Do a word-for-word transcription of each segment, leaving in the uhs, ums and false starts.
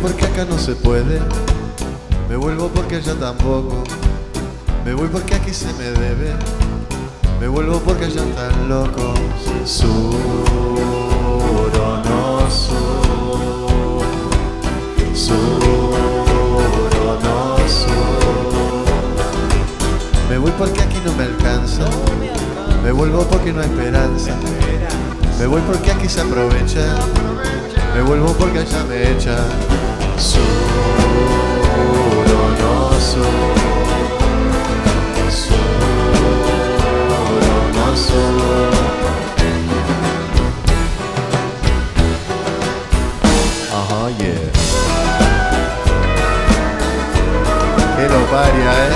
porque acá no se puede. Me vuelvo porque allá tampoco. Me voy porque aquí se me debe. Me vuelvo porque allá están locos. Sur o no sur. Sur o no sur. Me voy porque aquí no me alcanza. Me vuelvo porque no hay esperanza. Me voy porque aquí se aprovecha. Me vuelvo porque allá me echa. Sur o no sur. Sur o no sur. Ajá, yeah. Que lo paria, eh.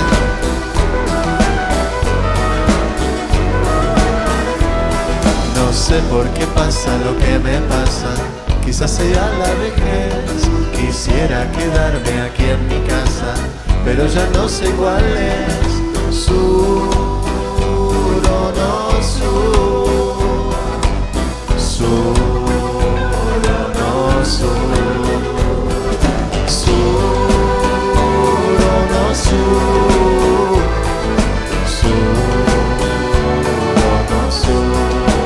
No sé por qué pasa lo que me pasa. Quizás sea la vejez. Quisiera quedarme aquí en mi casa, pero ya no sé cuál es. Sur o no sur. Sur o no sur. Sur o no sur. Sur o no sur.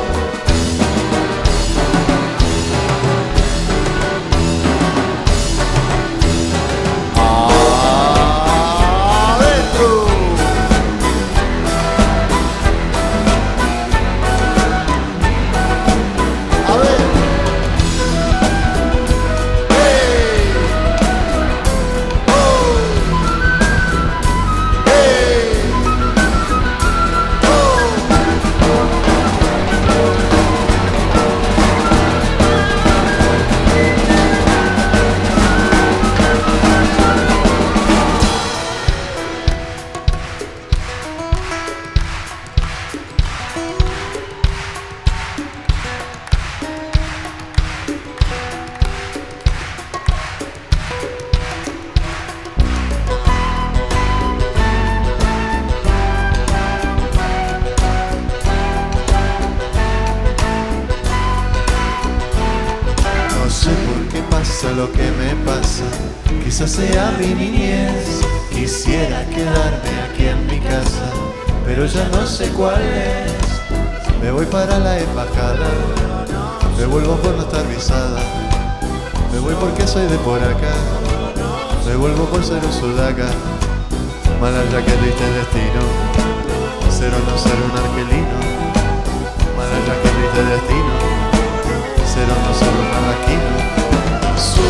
Lo que me pasa, quizás sea mi niñez. Quisiera quedarme aquí en mi casa, pero ya no sé cuál es. Me voy para la embajada, me vuelvo por no estar visada. Me voy porque soy de por acá, me vuelvo por ser un sudaca. Malaya que triste destino, ser o no ser un argelino. Malaya que triste destino, ser o no ser un marraquino. Sur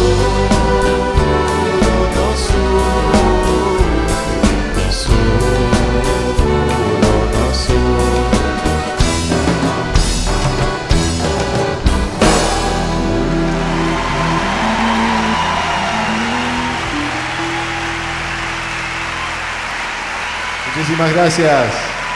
o no sur. Sur o no sur. Muchísimas gracias.